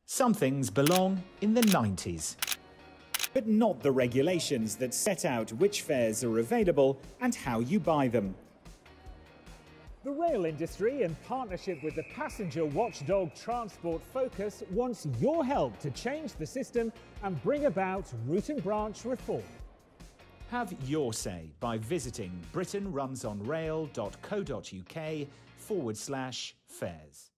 Some things belong in the 90s. But not the regulations that set out which fares are available and how you buy them. The rail industry, in partnership with the passenger watchdog Transport Focus, wants your help to change the system and bring about root and branch reform. Have your say by visiting britainrunsonrail.co.uk/fares.